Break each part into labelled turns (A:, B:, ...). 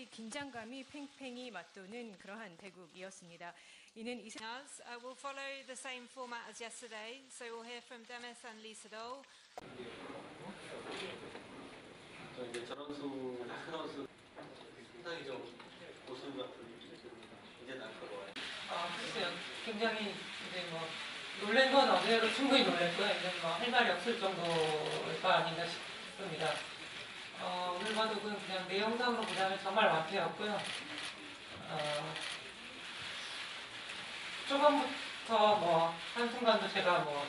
A: 팬들의 긴장감이 팽팽히 맞도는 그러한 대국이었습니다. 이는
B: We'll follow the same format as yesterday, so we'll hear from Demis and Lee Se Dol.
C: 이제 저런수 상당히 좀 고수 같은 이제 날까봐요.
D: 글쎄요. 굉장히 이제 뭐 놀란 건 어제로 충분히 놀랐고요. 이제 뭐 할 말이 없을 정도가 아닌가 싶습니다. 오늘 봐도 그냥 내용상으로 보자면 정말 완패였고요. 초반부터 뭐 한순간도 제가 뭐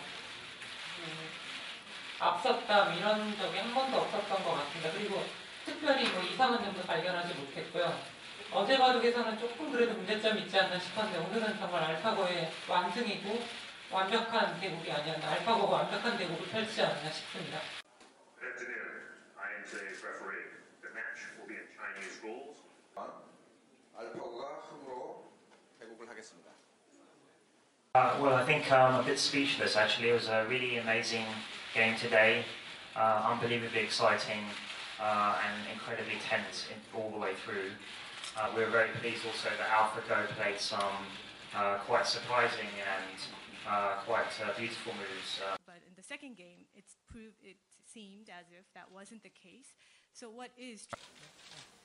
D: 앞섰다 이런 적이 한 번도 없었던 것 같습니다. 그리고 특별히 뭐 이상한 점도 발견하지 못했고요. 어제 바둑에서는 조금 그래도 문제점이 있지 않나 싶었는데 오늘은 정말 알파고의 완승이고 완벽한 대국이 아니었나, 알파고가 완벽한 대국을 펼치지 않았나 싶습니다.
E: Good afternoon. I am today's referee. The match will be in Chinese rules.
F: 알파고가 흥으로 대국을 하겠습니다.
G: Well, I think I'm a bit speechless actually. It was a really amazing game today, unbelievably exciting and incredibly tense all the way through. We were very pleased also that AlphaGo played some quite surprising and quite beautiful moves.
A: But in the second game, it seemed as if that wasn't the case. So what is